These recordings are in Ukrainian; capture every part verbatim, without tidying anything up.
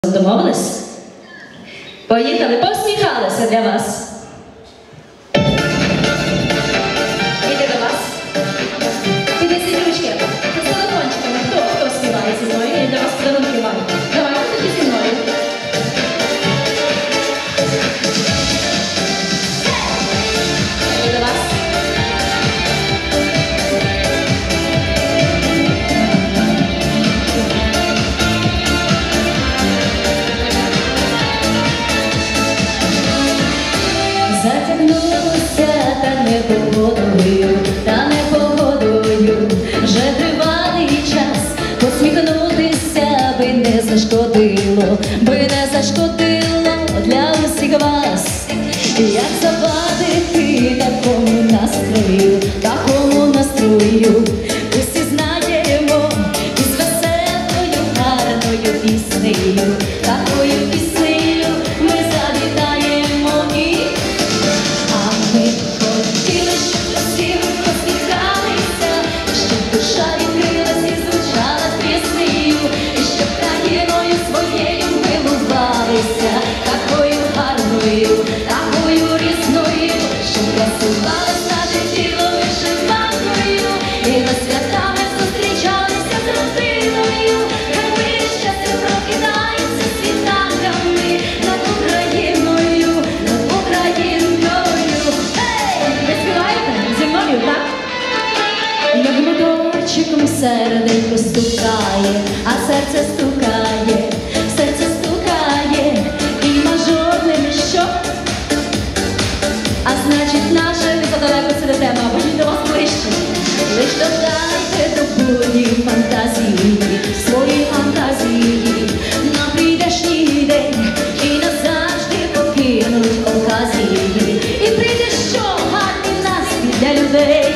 Домовились? Поїхали, посміхалися для вас. Іде до вас. Піднесіть ручки. З телефончиками. Хто, хто співає зі мною? Я для вас подарунки маю. Давайте тоді зі мною. Іде до вас. Затягнулося та не погодою, та не погодою, вже тривалий час, посміхнутися би не зашкодило, би не зашкодило для усіх вас. Як завадити такому настрою, такому настрою, усі знаємо, із веселою, гарною піснею, такою піснею ми завітаємо і ми хотіли, щоб усі посміхалися, щоб душа відкрилась і звучала піснею, і щоб країною своєю милувалися, такою гарною, такою різною, щоб красувалось наше тіло вишиванкою, і на свята ми зустрічалися з родиною, хай мир щастя прокидається світанками над Україною, над Україною. Ви співаєте зі мною, так? Як моторчиком серденько стукає, а серце стукає, серце стукає, і мажорним що? А значить наше, ви задалеко сидите, мабуть, до вас ближче. Лиш додайте до бурі фантазії, свої фантазії, на прийдешній день і назавжди покинуть оказії. І прийде що? Гарний настрій для людей.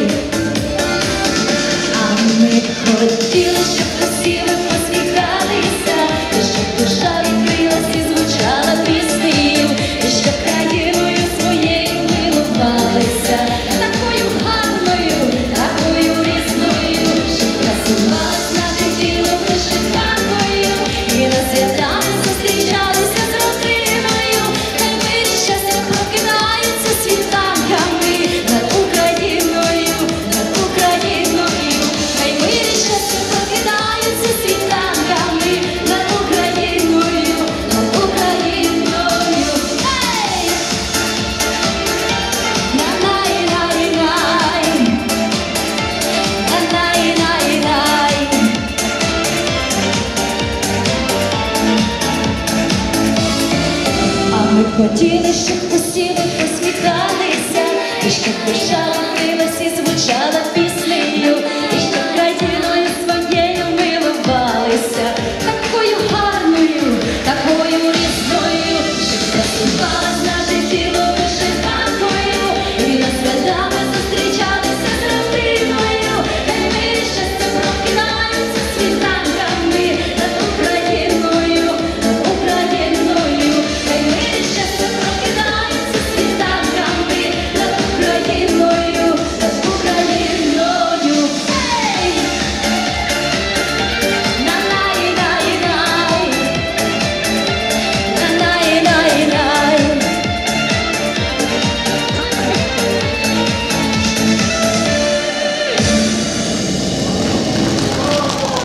А ми хотіли, щоб усі ви посміхалися, і щоб душа відкрилась і звучала піснею, і щоб країною своєю милувалися, такою гарною, такою різною, щоб красувалось наше тіло вишиванкою, і на свята ми зустрічалися з родиною, хай мир і щастя прокидаються світанками над Україною, над Україною, хай мир і щастя прокидаються світанками над Україною, над Україною. Ей! На-най-най-най, на-най-най-най. А ми хотіли, щоб усі ви посміхалися, і щоб душа відкрилась і звучала